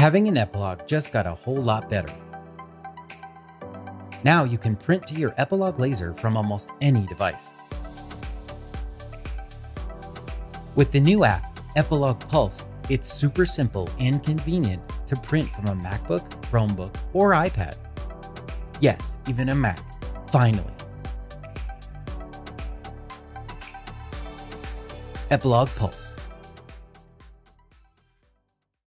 Having an Epilog just got a whole lot better. Now you can print to your Epilog Laser from almost any device. With the new app, Epilog Pulse, it's super simple and convenient to print from a MacBook, Chromebook, or iPad. Yes, even a Mac, finally. Epilog Pulse.